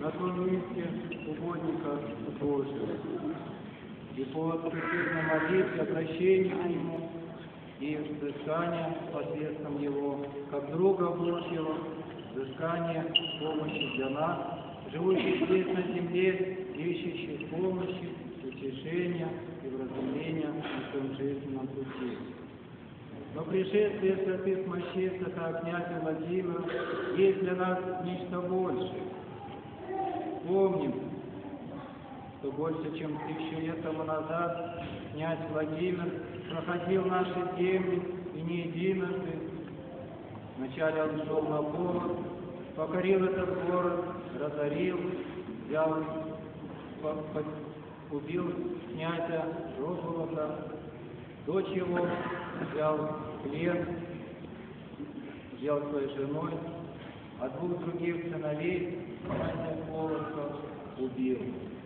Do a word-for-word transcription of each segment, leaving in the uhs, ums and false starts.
на том месте угодника Божьего. И по присутственной молитве, обращению к Нему и взыскания посредством Его, как друга Божьего, взыскание помощи для нас, живущих здесь на земле, ищущих помощи, утешения и вразумления на своем жизненном пути. Но пришествие святых мощей святого князя Владимира есть для нас нечто большее. Помним, что больше чем тысячу лет тому назад князь Владимир проходил наши земли и не единожды. Вначале он шел на повод, покорил этот город, разорил, взял, по, по, убил князя Рогволода, дочь его взял в плен, взял своей женой, а двух других сыновей князя Полоцка убил.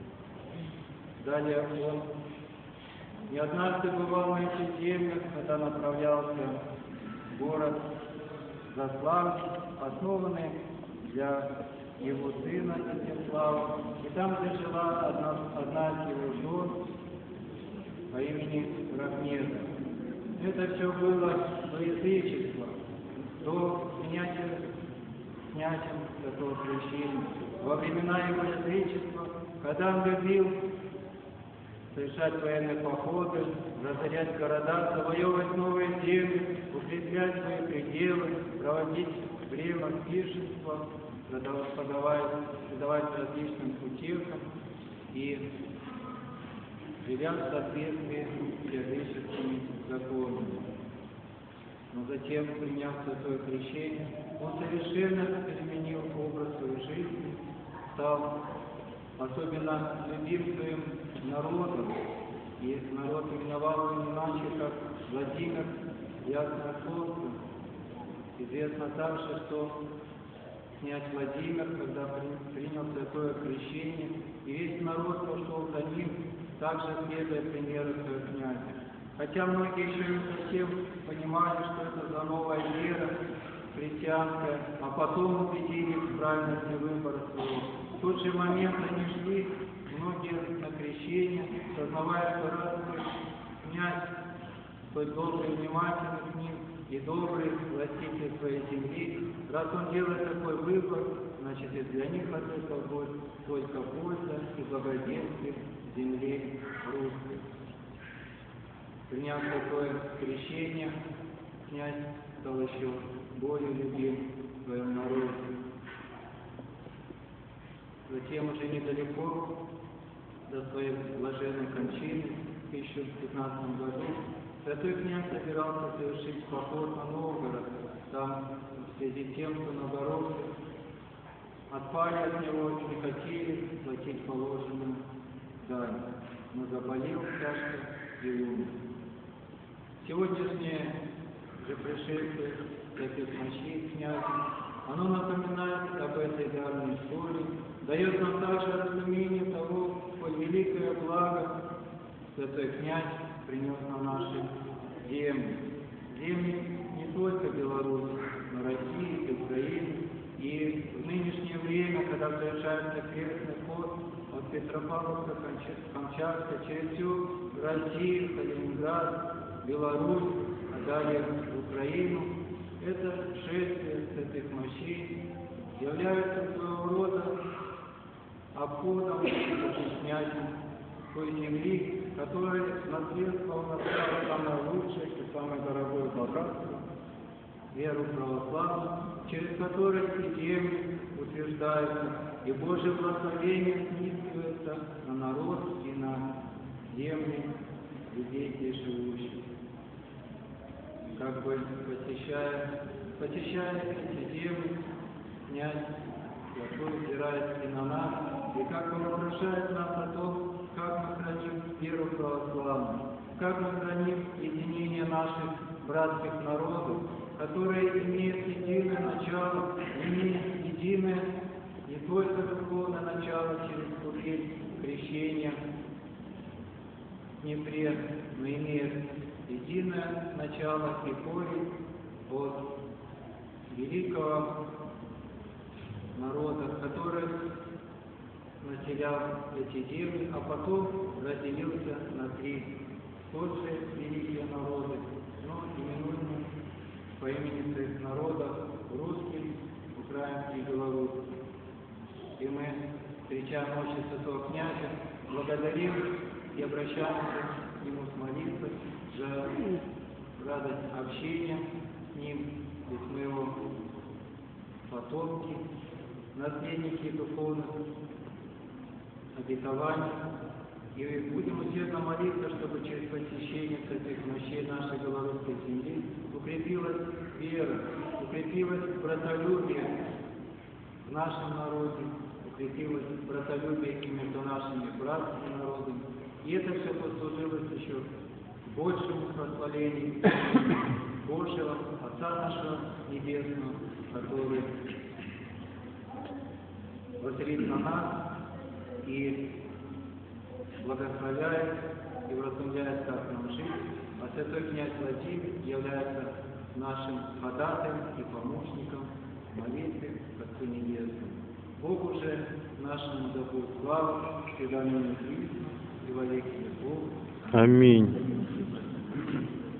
Далее он не однажды бывал на этих землях, когда направлялся в город Заславль, основанный для его сына Изяслава, и там, где жила одна, одна из его жен по имени Рахмеда. Это все было до язычества, до принятия князем Святого Крещения. Во времена его язычества, когда он любил совершать военные походы, разорять города, завоевывать новые земли, укреплять свои пределы, проводить время пиршества, предавать различным утехам и живя в соответствии с языческими законами. Но затем, приняв Святое Крещение, он совершенно переменил образ своей жизни, стал особенно любим своим народом, и народ именовал его иначе, как Владимир Яснословцев. Известно также, что князь Владимир, когда принял Святое Крещение, и весь народ пошел за ним, также следуя примеру своего князя. Хотя многие еще не совсем понимали, что это за новая вера христианская, а потом убедились в правильности выбора своего. В тот же момент они шли, многие на крещение, сознавая, что раз князь, столь добрый и внимательный к ним, и добрый властитель своей земли, раз он делает такой выбор, значит и для них от этого будет только польза и благоденствие земли русской. Приняв такое крещение, князь стал еще более любим в своем народе. Затем уже недалеко до своей блаженной кончины в тысяча пятнадцатом году святой князь собирался совершить поход на Новгород. Там, в связи с тем, что новгородцы отпали от него и не хотели платить положенную дань, но заболел тяжко и умер. Сегодняшнее же пришествие святых мощей князя, оно напоминает об этой давней истории, дает нам также разумение того, сколь великое благо святой князь принес на наши земли. Земли не только Беларуси, но России и Украины. И в нынешнее время, когда совершается крестный ход от Петропавловска-Камчатска через всю Россию, Калининград, Беларусь, а далее в Украину, это шествие святых мощей является своего рода обходом князем той земли, которая наследствовала самое лучшее и самое дорогое богатство, веру православную, через которую и земли утверждаются, и Божье благословение снискивается на народ и на земли людей здесь живущих. Как бы посещая, посещая эти земли, князь Святой взирает и на нас, и как он вопрошает нас о том, как мы храним веру православную, как мы храним единение наших братских народов, которые имеют единое начало, имеют единое не только духовное начало через купель крещения в Днепре, но имеют единое начало и корень от великого народа, который населял эти земли, а потом разделился на три тот же великие народы, но именуемые по имени своих народов русский, украинский и белорусский. И мы, встречая мощи святого князя, благодарим и обращаемся к нему с молитвой за радость общения с ним, ведь мы его потомки, наследники духовных обетований. И будем усердно молиться, чтобы через посещение святых мощей нашей белорусской земли укрепилась вера, укрепилось братолюбие в нашем народе, укрепилось братолюбие и между нашими братскими народами. И это все послужило еще большему восхвалению Божьего Отца нашего Небесного, который воцарит на нас и благословляет и вразумляет, как нам жить, а святой князь Владимир является нашим ходатаем и помощником в молитве к Отцу Небесному. Богу же нашему да будет слава, и ныне и присно, и во веки веков. Аминь.